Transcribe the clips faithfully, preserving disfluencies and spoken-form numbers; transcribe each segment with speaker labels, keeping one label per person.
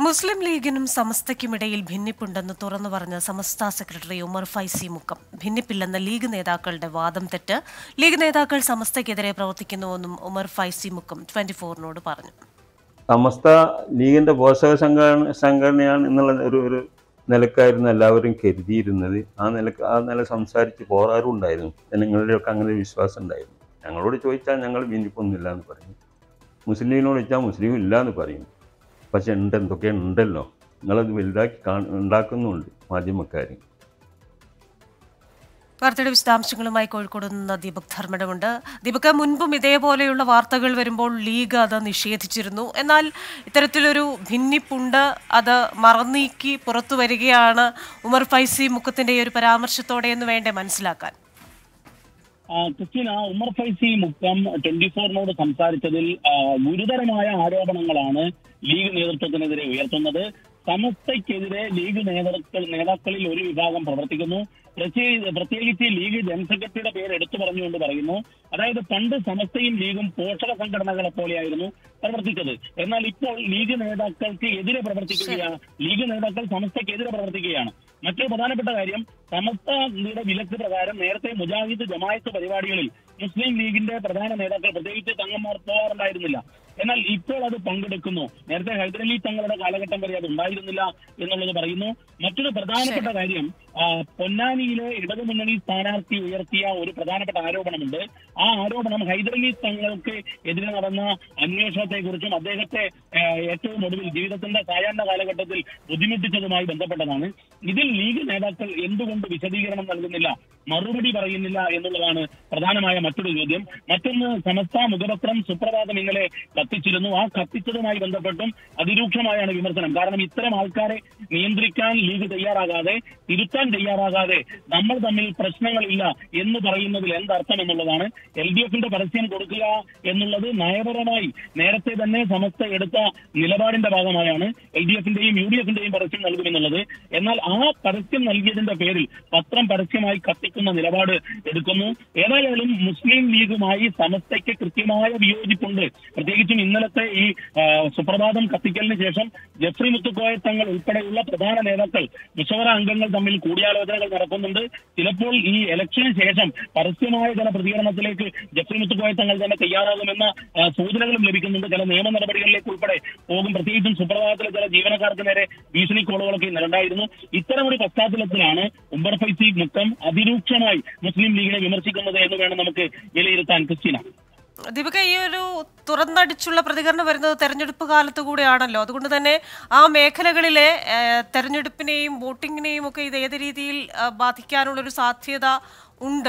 Speaker 1: മുസ്ലിം ലീഗിനും സമസ്തയ്ക്കുമിടയിൽ ഭിന്നിപ്പുണ്ടെന്ന് തുറന്നു പറഞ്ഞ സമസ്ത സെക്രട്ടറി ഉമർ ഫൈസി മുക്കം. ഭിന്നിപ്പില്ലെന്ന ലീഗ് നേതാക്കളുടെ വാദം തെറ്റ്. ലീഗ് നേതാക്കൾ സമസ്തയ്ക്കെതിരെ പ്രവർത്തിക്കുന്നുവെന്നും ഉമർ ഫൈസി മുക്കം ട്വന്റി ഫോറിനോട് പറഞ്ഞു.
Speaker 2: സമസ്ത ലീഗിന്റെ പോഷക സംഘടന സംഘടനയാണ് എന്നുള്ള ഒരു ഒരു നിലക്കായിരുന്നു എല്ലാവരും കരുതിയിരുന്നത്. ആ നിലക്ക് ആ നില സംസാരിച്ച് പോറാറും ഉണ്ടായിരുന്നു. ജനങ്ങളിലൊക്കെ അങ്ങനെ ഒരു വിശ്വാസം ഉണ്ടായിരുന്നു. ഞങ്ങളോട് ചോദിച്ചാൽ ഞങ്ങൾ ഭിന്നിപ്പൊന്നുമില്ല എന്ന് പറയും. മുസ്ലിം ലീഗിനോട് ചോദിച്ചാൽ മുസ്ലിം ഇല്ല എന്ന് പറയും. പക്ഷെ ഉണ്ട്, എന്തൊക്കെ ഉണ്ടല്ലോ, നിങ്ങളത് വലുതാക്കി കാ ഉണ്ടാക്കുന്നുണ്ട് മാധ്യമക്കാർ.
Speaker 1: വാർത്തയുടെ വിശദാംശങ്ങളുമായി കോഴിക്കോട് നിന്ന് ദീപക് ധർമ്മടമുണ്ട്. ദീപക്, മുൻപും ഇതേപോലെയുള്ള വാർത്തകൾ വരുമ്പോൾ ലീഗ് അത് നിഷേധിച്ചിരുന്നു. എന്നാൽ ഇത്തരത്തിലൊരു ഭിന്നിപ്പുണ്ട്, അത് മറന്നീക്കി പുറത്തു വരികയാണ് ഉമർ ഫൈസി മുക്കത്തിന്റെ ഈ ഒരു പരാമർശത്തോടെ എന്ന് വേണ്ടേ മനസ്സിലാക്കാൻ?
Speaker 3: ക്രിസ്റ്റീന, ഉമർ ഫൈസി മുക്കം ട്വന്റി ഫോറിനോട് സംസാരിച്ചതിൽ ഗുരുതരമായ ആരോപണങ്ങളാണ് ലീഗ് നേതൃത്വത്തിനെതിരെ ഉയർത്തുന്നത്. സമസ്തയ്ക്കെതിരെ ലീഗ് നേതാക്കൾ നേതാക്കളിൽ ഒരു വിഭാഗം പ്രവർത്തിക്കുന്നു. പ്രത്യേകിച്ച് ലീഗ് ജനറൽ സെക്രട്ടറിയുടെ പേര് എടുത്തു പറഞ്ഞുകൊണ്ട് പറയുന്നു. അതായത് പണ്ട് സമസ്തയും ലീഗും പോഷക സംഘടനകളെ പോലെയായിരുന്നു പ്രവർത്തിച്ചത്. എന്നാൽ ഇപ്പോൾ ലീഗ് നേതാക്കൾക്ക് എതിരെ പ്രവർത്തിക്കുകയാണ്. ലീഗ് നേതാക്കൾ സമസ്തയ്ക്കെതിരെ പ്രവർത്തിക്കുകയാണ്. മറ്റൊരു പ്രധാനപ്പെട്ട കാര്യം, സമസ്തയുടെ വിലക്ക് പ്രകാരം നേരത്തെ മുജാഹിദ് ജമായത്ത് പരിപാടികളിൽ മുസ്ലിം ലീഗിന്റെ പ്രധാന നേതാക്കൾ പ്രത്യേകിച്ച് തങ്ങന്മാർ പോകാറുണ്ടായിരുന്നില്ല. എന്നാൽ ഇപ്പോൾ അത് പങ്കെടുക്കുന്നു. നേരത്തെ ഹൈദരലി തങ്ങളുടെ കാലഘട്ടം വരെ അത് ഉണ്ടായിരുന്നില്ല എന്നുള്ളത് പറയുന്നു. മറ്റൊരു പ്രധാനപ്പെട്ട കാര്യം, പൊന്നാനിയിലെ ഇടതുമുന്നണി സ്ഥാനാർത്ഥി ഉയർത്തിയ ഒരു പ്രധാനപ്പെട്ട ആരോപണമുണ്ട്. ആ ആരോപണം ഹൈദരലി തങ്ങൾക്ക് എതിരെ നടന്ന അന്വേഷണത്തെ കുറിച്ചും അദ്ദേഹത്തെ ഏറ്റവും ഒടുവിൽ ജീവിതത്തിന്റെ സായാഹ്ന കാലഘട്ടത്തിൽ ബുദ്ധിമുട്ടിച്ചതുമായി ബന്ധപ്പെട്ടതാണ്. ഇതിൽ ലീഗ് നേതാക്കൾ എന്തുകൊണ്ട് വിശദീകരണം നൽകുന്നില്ല, മറുപടി പറയുന്നില്ല എന്നുള്ളതാണ് പ്രധാനമായ മറ്റൊരു ചോദ്യം. മറ്റൊന്ന്, സമസ്ത മുഖപത്രം സുപ്രഭാതം ഇന്നലെ കത്തിച്ചിരുന്നു. ആ കത്തിച്ചതുമായി ബന്ധപ്പെട്ടും അതിരൂക്ഷമായാണ് വിമർശനം. കാരണം ഇത്തരം ആൾക്കാരെ നിയന്ത്രിക്കാൻ ലീഗ് തയ്യാറാകാതെ, തിരുത്താൻ തയ്യാറാകാതെ നമ്മൾ തമ്മിൽ പ്രശ്നങ്ങളില്ല എന്ന് പറയുന്നതിൽ എന്തർത്ഥം എന്നുള്ളതാണ്. എൽ ഡി എഫിന്റെ പരസ്യം കൊടുക്കുക എന്നുള്ളത് നയപരമായി നേരത്തെ തന്നെ സമസ്ത എടുത്ത നിലപാടിന്റെ ഭാഗമായാണ് എൽ ഡി എഫിന്റെയും യു ഡി എഫിന്റെയും പരസ്യം നൽകുമെന്നുള്ളത്. എന്നാൽ ആ പരസ്യം നൽകിയതിന്റെ പേരിൽ പത്രം പരസ്യമായി കത്തിക്കുന്ന നിലപാട് എടുക്കുന്നു. ഏതായാലും മുസ്ലിം ലീഗുമായി സമസ്തയ്ക്ക് കൃത്യമായ വിയോജിപ്പുണ്ട്. പ്രത്യേകിച്ചും ഇന്നലത്തെ ഈ സുപ്രഭാതം കത്തിക്കലിന് ശേഷം ജഫ്രി മുത്തുക്കോയ തങ്ങൾ ഉൾപ്പെടെയുള്ള പ്രധാന നേതാക്കൾ മുഷവറ അംഗങ്ങൾ തമ്മിൽ കൂടിയാലോചനകൾ നടക്കുന്നുണ്ട്. ചിലപ്പോൾ ഈ ഇലക്ഷന് ശേഷം പരസ്യമായ ചില പ്രതികരണത്തിലേക്ക് ജഫ്രി മുത്തുക്കോയ തങ്ങൾ തന്നെ തയ്യാറാകുമെന്ന സൂചനകളും ലഭിക്കുന്നുണ്ട്. ചില നിയമ നടപടികളിലേക്ക് ഉൾപ്പെടെ പോകും. പ്രത്യേകിച്ചും സുപ്രഭാതത്തിലെ ചില ജീവനക്കാർക്ക് നേരെ ഭീഷണി കോളുകളൊക്കെ ഇന്നുണ്ടായിരുന്നു. ഇത്തരമൊരു പശ്ചാത്തലത്തിലാണ് ഉമർ ഫൈസി മുക്കം അതിരൂക്ഷമായി മുസ്ലിം ലീഗിനെ വിമർശിക്കുന്നത് എന്ന് വേണം നമുക്ക് വിലയിരുത്താൻ. ക്രിസ്റ്റീന,
Speaker 1: ദീപക, ഈ ഒരു തുറന്നടിച്ചുള്ള പ്രതികരണം വരുന്നത് തെരഞ്ഞെടുപ്പ് കാലത്ത് കൂടെയാണല്ലോ. അതുകൊണ്ട് തന്നെ ആ മേഖലകളിലെ തെരഞ്ഞെടുപ്പിനെയും വോട്ടിങ്ങിനെയും ഒക്കെ ഇത് ഏത് രീതിയിൽ ബാധിക്കാനുള്ളൊരു സാധ്യത ഉണ്ട്?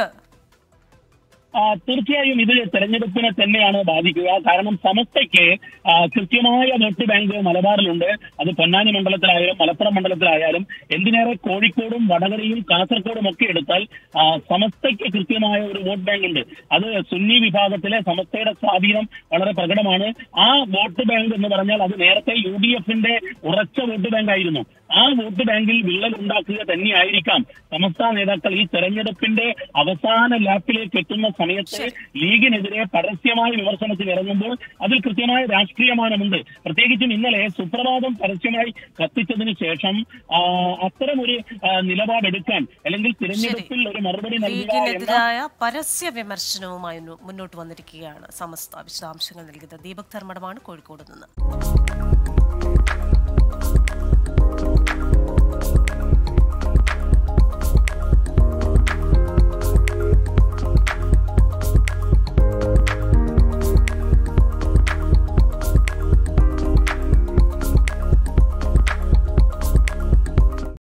Speaker 3: തീർച്ചയായും ഇത് തെരഞ്ഞെടുപ്പിനെ തന്നെയാണ് ബാധിക്കുക. കാരണം സമസ്തയ്ക്ക് കൃത്യമായ വോട്ട് ബാങ്ക് മലബാറിലുണ്ട്. അത് പൊന്നാനി മണ്ഡലത്തിലായാലും മലപ്പുറം മണ്ഡലത്തിലായാലും, എന്തിനേറെ കോഴിക്കോടും വടകരയും കാസർഗോഡും ഒക്കെ എടുത്താൽ സമസ്തയ്ക്ക് കൃത്യമായ ഒരു വോട്ട് ബാങ്ക് ഉണ്ട്. അത് സുന്നി വിഭാഗത്തിലെ സമസ്തയുടെ സ്വാധീനം വളരെ പ്രകടമാണ്. ആ വോട്ട് ബാങ്ക് എന്ന് പറഞ്ഞാൽ അത് നേരത്തെ യു ഡി എഫിന്റെ ഉറച്ച വോട്ട് ബാങ്ക് ആയിരുന്നു. ആ വോട്ട് ബാങ്കിൽ വിള്ളൽ ഉണ്ടാക്കുക തന്നെയായിരിക്കാം സമസ്ത നേതാക്കൾ ഈ തെരഞ്ഞെടുപ്പിന്റെ അവസാന ലാപ്പിലേക്ക് എത്തുന്ന സമയത്ത് ലീഗിനെതിരെ പരസ്യമായ വിമർശനത്തിൽ ഇറങ്ങുമ്പോൾ അതിൽ കൃത്യമായ രാഷ്ട്രീയമാനമുണ്ട്. പ്രത്യേകിച്ചും ഇന്നലെ സുപ്രഭാതം പരസ്യമായി കത്തിച്ചതിന് ശേഷം അത്തരമൊരു നിലപാടെടുക്കാൻ അല്ലെങ്കിൽ തിരഞ്ഞെടുപ്പിൽ ഒരു മറുപടി
Speaker 1: ലീഗിനെതിരായ പരസ്യ വിമർശനവുമായി മുന്നോട്ട് വന്നിരിക്കുകയാണ് സമസ്ത. വിശദാംശങ്ങൾ നൽകിയത് ദീപക് ധർമ്മടമാണ് കോഴിക്കോട് നിന്ന്.